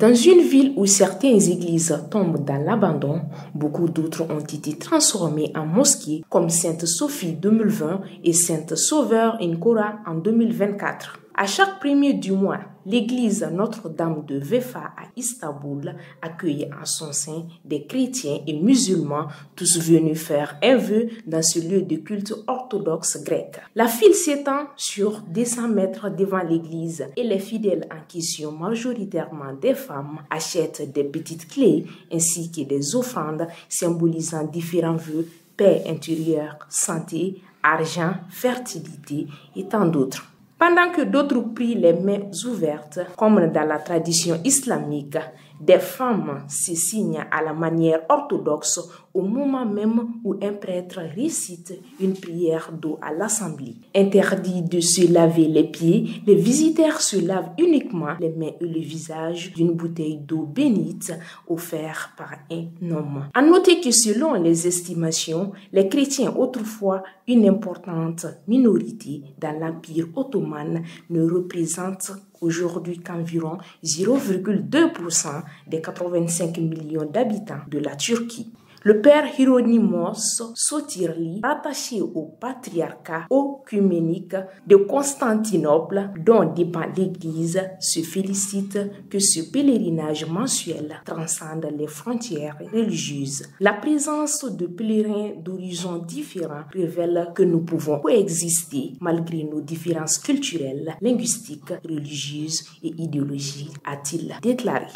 Dans une ville où certaines églises tombent dans l'abandon, beaucoup d'autres ont été transformées en mosquées comme Sainte-Sophie 2020 et Sainte-Sauveur Nkora en 2024. À chaque premier du mois, l'église Notre-Dame de Vefa à Istanbul accueille en son sein des chrétiens et musulmans, tous venus faire un vœu dans ce lieu de culte orthodoxe grec. La file s'étend sur 200 mètres devant l'église et les fidèles en question, majoritairement des femmes, achètent des petites clés ainsi que des offrandes symbolisant différents vœux: paix intérieure, santé, argent, fertilité et tant d'autres. Pendant que d'autres prient les mains ouvertes, comme dans la tradition islamique, des femmes se signent à la manière orthodoxe au moment même où un prêtre récite une prière d'eau à l'assemblée. Interdit de se laver les pieds, les visiteurs se lavent uniquement les mains et le visage d'une bouteille d'eau bénite offerte par un homme. À noter que selon les estimations, les chrétiens, autrefois une importante minorité dans l'Empire ottoman, ne représentent aujourd'hui qu'environ 0,2% des 85 millions d'habitants de la Turquie. Le père Hieronymus Sotirli, rattaché au patriarcat œcuménique de Constantinople, dont dépend l'Église, se félicite que ce pèlerinage mensuel transcende les frontières religieuses. La présence de pèlerins d'horizons différents révèle que nous pouvons coexister malgré nos différences culturelles, linguistiques, religieuses et idéologiques, a-t-il déclaré.